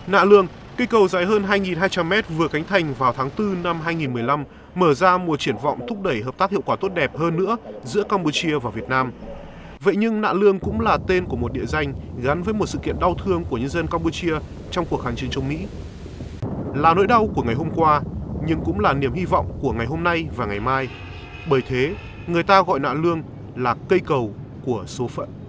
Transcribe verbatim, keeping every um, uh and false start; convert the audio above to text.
Nạ Lương, cây cầu dài hơn hai nghìn hai trăm mét vừa khánh thành vào tháng tư năm hai nghìn không trăm mười lăm, mở ra một triển vọng thúc đẩy hợp tác hiệu quả tốt đẹp hơn nữa giữa Campuchia và Việt Nam. Vậy nhưng Nạ Lương cũng là tên của một địa danh gắn với một sự kiện đau thương của nhân dân Campuchia trong cuộc kháng chiến chống Mỹ. Là nỗi đau của ngày hôm qua, nhưng cũng là niềm hy vọng của ngày hôm nay và ngày mai. Bởi thế, người ta gọi Nạ Lương là cây cầu của số phận.